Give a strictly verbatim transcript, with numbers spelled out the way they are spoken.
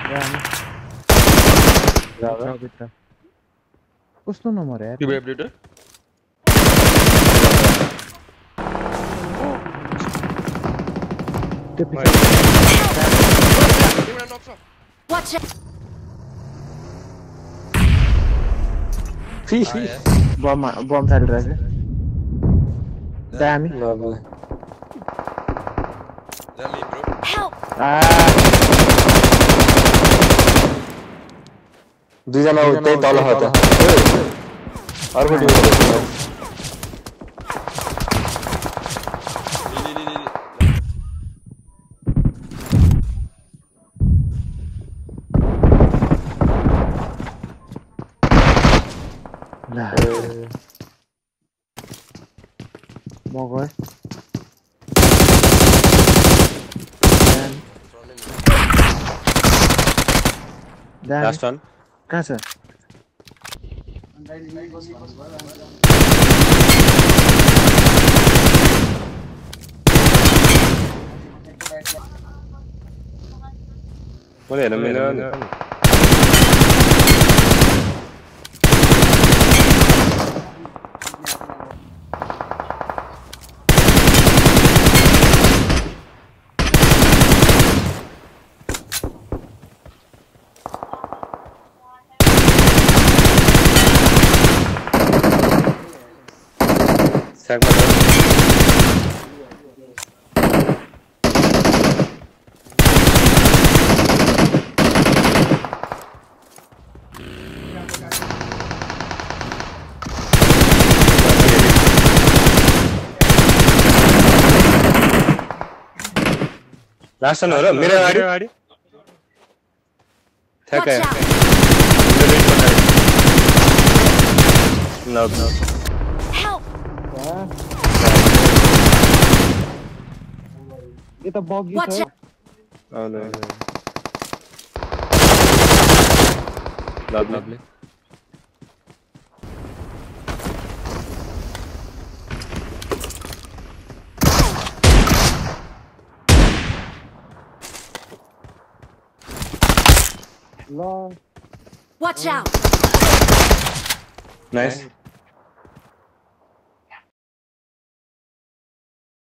भित्र भित्र कस्तो नम्बर यार त्यो वेबलेटर त्यो पछि Watch out! बम बम चालिरहेको दामी Help! दुईजना त्यही तल छ त अर्को टिम म गए लास्ट वान कहाँ छ मैले हेर्न मिलेन नि Sag mal das. Last one, or mere gaadi. Thak hai. No, no. ये तो बॉगी Watch है out! Oh no. Lovely. Lovely. ला Watch out! Nice.